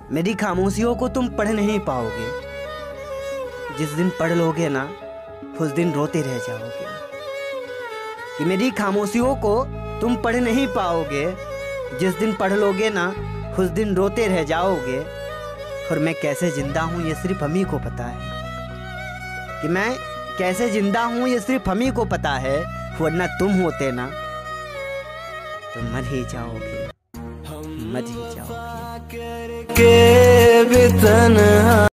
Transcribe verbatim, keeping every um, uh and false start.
मेरी खामोशियों को तुम पढ़ नहीं पाओगे। जिस दिन पढ़ लोगे ना उस दिन रोते रह जाओगे। कि मेरी खामोशियों को तुम पढ़ नहीं पाओगे। जिस दिन पढ़ लोगे ना उस दिन रोते रह जाओगे। और मैं कैसे जिंदा हूँ ये सिर्फ हम ही को पता है। कि मैं कैसे जिंदा हूँ ये सिर्फ हम ही को पता है। वरना तुम होते ना तो मर ही जाओगे, मर ही जाओगे।